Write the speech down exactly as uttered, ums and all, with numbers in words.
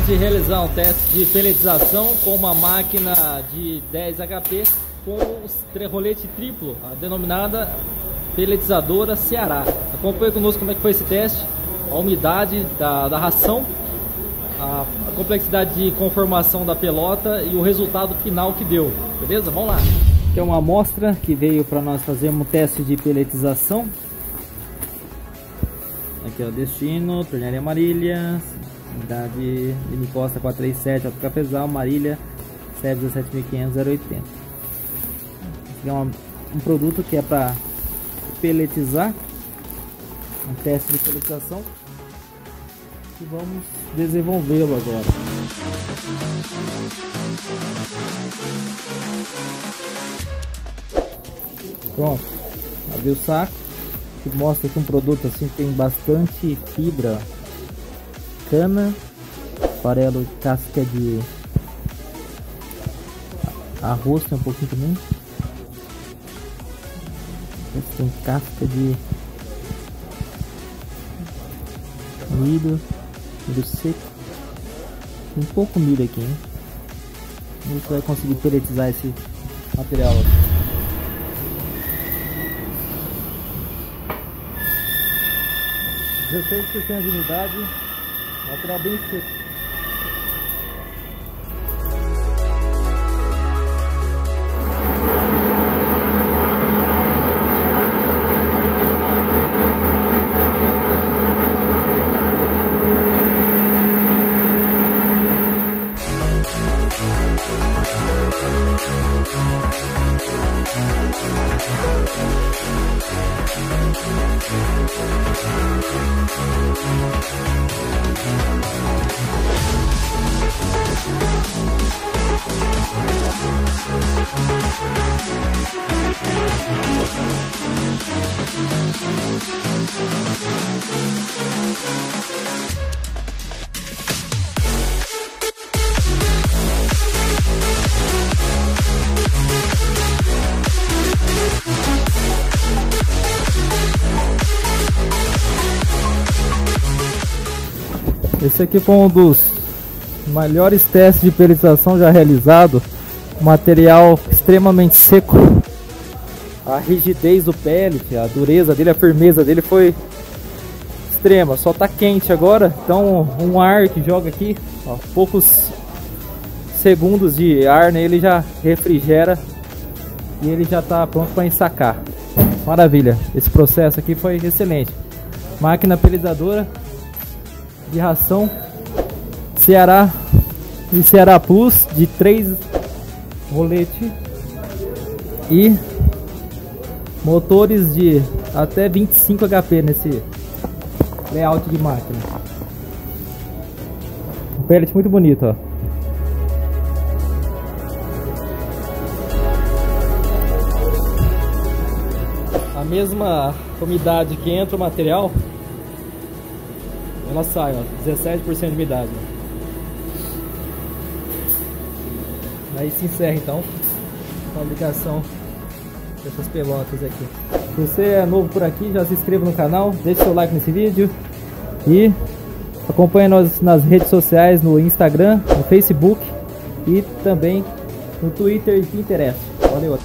de realizar um teste de peletização com uma máquina de dez H P com rolete triplo, a denominada peletizadora Ceará. Acompanhe conosco como é que foi esse teste, a umidade da, da ração, a, a complexidade de conformação da pelota e o resultado final que deu, beleza? Vamos lá! Aqui é uma amostra que veio para nós fazermos um teste de peletização. Aqui é o destino, torneira Marília, unidade Lime Costa quatrocentos e trinta e sete, Alto Cafezal, Marília, C E B dezessete mil e quinhentos zero oitenta. Esse é uma, um produto que é para peletizar, um teste de peletização, e vamos desenvolvê-lo agora. Pronto, abri o saco, que mostra aqui um produto assim que tem bastante fibra, cana, farelo, casca de arroz, tem um pouquinho também. Esse tem casca de milho, milho seco, tem pouco milho aqui, hein? A gente vai conseguir peletizar esse material aqui. dezesseis por cento de umidade, material bem seco. Esse aqui foi um dos melhores testes de peletização já realizado. Material extremamente seco. A rigidez do pellet, a dureza dele, a firmeza dele foi extrema. Só tá quente agora, então um ar que joga aqui, ó, poucos segundos de ar nele já refrigera e ele já tá pronto para ensacar. Maravilha, esse processo aqui foi excelente. Máquina pelletizadora de ração Ceará e Ceará Plus de três rolete e motores de até vinte e cinco H P nesse layout de máquina. Um pellet muito bonito, ó. A mesma umidade que entra o material, ela sai, ó, dezessete por cento de umidade. Aí se encerra então a fabricação dessas pelotas aqui. Se você é novo por aqui, já se inscreva no canal, deixe seu like nesse vídeo e acompanhe nós nas redes sociais, no Instagram, no Facebook e também no Twitter e Pinterest. Valeu!